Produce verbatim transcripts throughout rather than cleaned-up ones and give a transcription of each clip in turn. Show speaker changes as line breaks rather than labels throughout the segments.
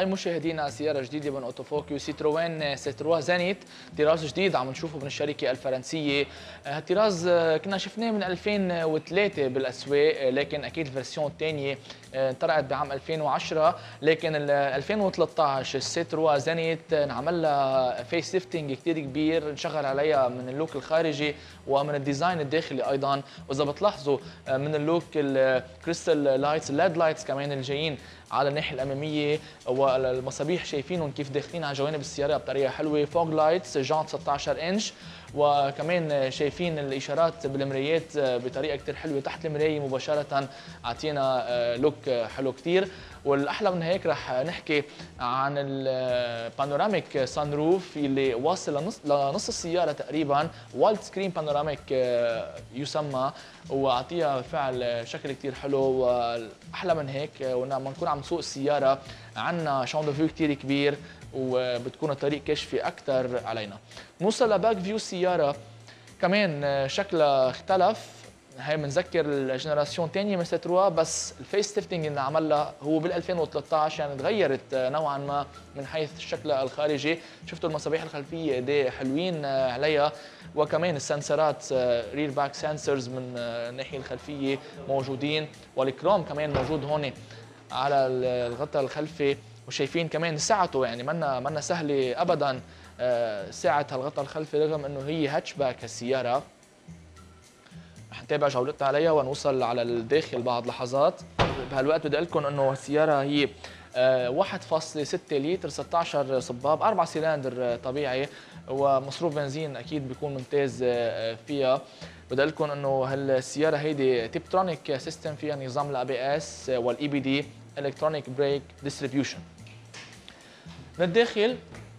هاي مشاهدينا سيارة جديدة من اوتوفوكيوس سيتروين سيتروا زينيت، طراز جديد عم نشوفه من الشركة الفرنسية. هالطراز كنا شفناه من ألفين وثلاثة بالأسواق، لكن أكيد الفيرسيون الثانية انطلقت بعام ألفين وعشرة، لكن ال ألفين وثلاثة عشر السيتروا زينيت انعمل لها فيس ليفتنج كثير كبير، انشغل عليها من اللوك الخارجي ومن الديزاين الداخلي ايضا. واذا بتلاحظوا من اللوك الكريستال لايتس الليد لايتس كمان الجايين على الناحيه الاماميه، والمصابيح شايفينهم كيف داخلين على جوانب السياره بطريقه حلوه. فوج لايتس جانت ستة عشر انش، وكمان شايفين الاشارات بالمرايات بطريقه كثير حلوه تحت المرايه مباشره، عطينا لوك حلو كثير. والاحلى من هيك رح نحكي عن البانوراميك سان روف اللي واصل لنص لنص السياره تقريبا، وايلد سكرين بانوراميك يسمى، وعطيها فعل شكل كثير حلو. والاحلى من هيك ولما نكون عم نسوق السياره عندنا شون دو فيو كثير كبير، وبتكون الطريق كاشفه اكثر علينا. نوصل لباك فيو السياره، كمان شكلها اختلف. هي بنذكر الجنراسيون الثانيه من سيتروا، بس الفيس ليفتنج اللي عملها هو بال ألفين وثلاثة عشر، يعني تغيرت نوعا ما من حيث شكلها الخارجي. شفتوا المصابيح الخلفيه قد ايه حلوين عليها، وكمان السنسرات رير باك سنسرز من الناحيه الخلفيه موجودين، والكروم كمان موجود هون على الغطاء الخلفي. وشايفين كمان سعته، يعني منا منا سهله ابدا سعه هالغطاء الخلفي، رغم انه هي هاتشباك هالسياره. رح نتابع جولتنا عليها ونوصل على الداخل بعد لحظات. بهالوقت بدي اقول لكم انه السياره هي واحد فاصلة ستة لتر ستة عشر صباب، أربعة سيلندر طبيعي، ومصروف بنزين اكيد بيكون ممتاز فيها. بدي اقول لكم انه هالسياره هيدي تيبترونيك سيستم، فيها نظام الاي بي اس والاي بي دي الكترونيك بريك ديستريبيوشن. من الداخل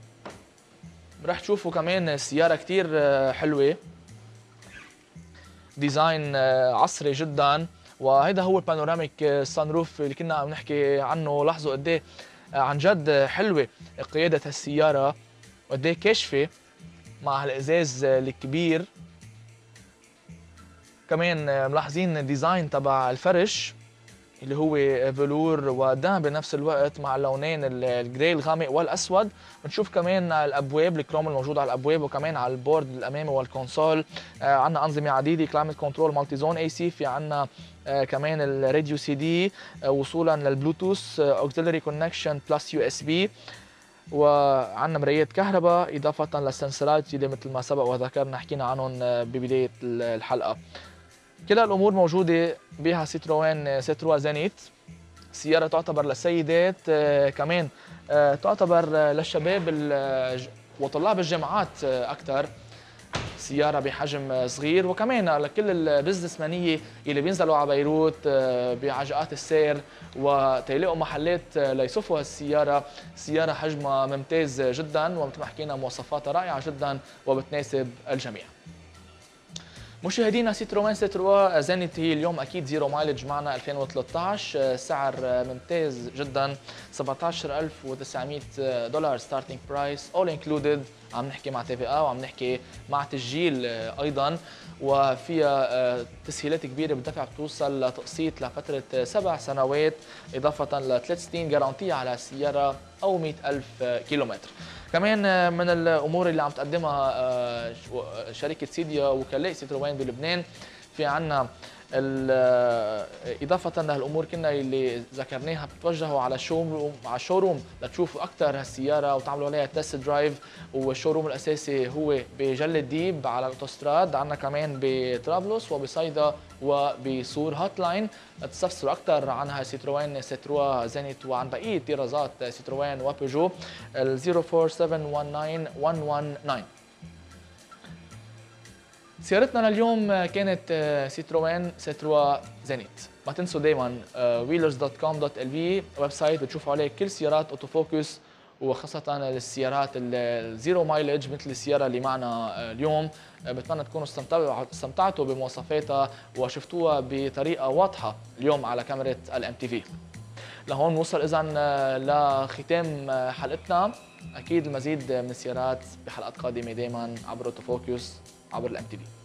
رح تشوفوا كمان سياره كثير حلوه، ديزاين عصري جدا. وهذا هو البانوراميك سان روف اللي كنا عم نحكي عنه. لاحظوا قد ايه عن جد حلوه قياده هالسياره، وقد ايه كاشفه مع هالازاز الكبير. كمان ملاحظين الديزاين تبع الفرش اللي هو فلور ودهب بنفس الوقت مع اللونين الجراي الغامق والاسود. بنشوف كمان الابواب الكروم الموجود على الابواب، وكمان على البورد الامامي والكونسول. آه عندنا انظمه عديده، كلايمت كنترول، مالتي زون اي سي، في عندنا آه كمان الراديو سي دي آه وصولا للبلوتوث، اوكسيلري كونكشن بلس يو اس بي، وعندنا مرايات كهرباء اضافه للسنسرات اللي مثل ما سبق وذكرنا حكينا عنهم ببدايه الحلقه. كل الامور موجوده بها سيتروين سيتروا زينيت. سياره تعتبر للسيدات، آه كمان آه تعتبر للشباب وطلاب الجامعات اكثر. سياره بحجم صغير، وكمان لكل البزنس مانيه اللي بينزلوا على بيروت آه بعجقات السير وتيلاقوا محلات ليصفوا هالسياره. سياره حجمها ممتاز جدا، ومثل ما حكينا مواصفاتها رائعه جدا وبتناسب الجميع. مشاهدينا سيتروين سيتروا زينيت هي اليوم اكيد زيرو مايلج معنا ألفين وثلاثة عشر، سعر ممتاز جدا سبعة عشر ألف وتسعمئة دولار ستارتنج برايس اول انكلودد. عم نحكي مع تي في آ وعم نحكي مع تسجيل ايضا، وفيها تسهيلات كبيره بالدفع، بتوصل لتقسيط لفتره سبع سنوات اضافه لثلاث سنين جارانتيه على السياره او مئة ألف كيلومتر. كمان من الامور اللي عم تقدمها شركه سيديا وكلاء سيتروين بلبنان، في عنا اضافه لهالامور كنا اللي ذكرناها، بتوجهوا على الشوروم على الشوروم لتشوفوا اكثر هالسياره وتعملوا عليها تيست درايف. والشوروم الاساسي هو بجلة ديب على الاوتوستراد، عندنا كمان بطرابلس وبصيدا وبسور. هوت لاين تستفسروا اكثر عنها سيتروين سيتروا زينيت وعن بقيه طرازات سيتروين وبيجو ال صفر أربعة سبعة واحد تسعة واحد واحد تسعة. سيارتنا لليوم كانت سيتروين سيتروا زينيت. ما تنسوا دائما ويلرز دوت كوم دوت ال في ويب سايت بتشوفوا عليه كل سيارات اوتوفوكس، وخاصة السيارات الزيرو مايلج مثل السيارة اللي معنا اليوم. بتمنى تكونوا استمتعتوا استمتعتوا بمواصفاتها وشفتوها بطريقة واضحة اليوم على كاميرا الام تي في. لهون نوصل اذا لختام حلقتنا. اكيد المزيد من السيارات بحلقات قادمة دائما عبر اوتوفوكس عبر الام تي في.